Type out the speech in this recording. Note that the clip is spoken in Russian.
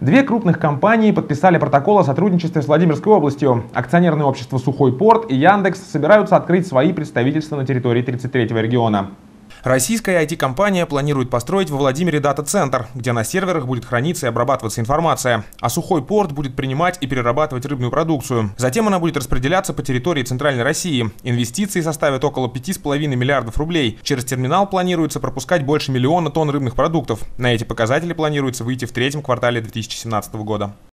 Две крупных компании подписали протокол о сотрудничестве с Владимирской областью. Акционерное общество «Сухой порт» и Яндекс собираются открыть свои представительства на территории 33-го региона. Российская IT-компания планирует построить во Владимире дата-центр, где на серверах будет храниться и обрабатываться информация, а Сухой порт будет принимать и перерабатывать рыбную продукцию. Затем она будет распределяться по территории Центральной России. Инвестиции составят около 5,5 миллиардов рублей. Через терминал планируется пропускать больше 1 миллиона тонн рыбных продуктов. На эти показатели планируется выйти в третьем квартале 2017 года.